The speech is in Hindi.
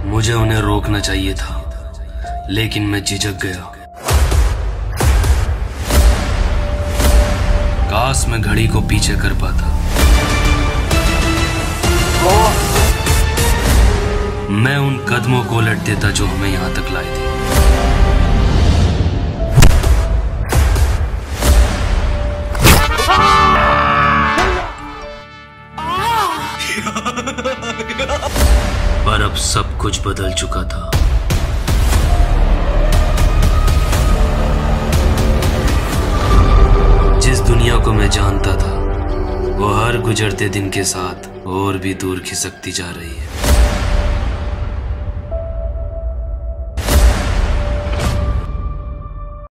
मुझे उन्हें रोकना चाहिए था, लेकिन मैं झिझक गया। काश मैं घड़ी को पीछे कर पाता। मैं उन कदमों को उलट देता जो हमें यहां तक लाए थे। पर अब सब कुछ बदल चुका था। जिस दुनिया को मैं जानता था, वो हर गुजरते दिन के साथ और भी दूर खिसकती जा रही है।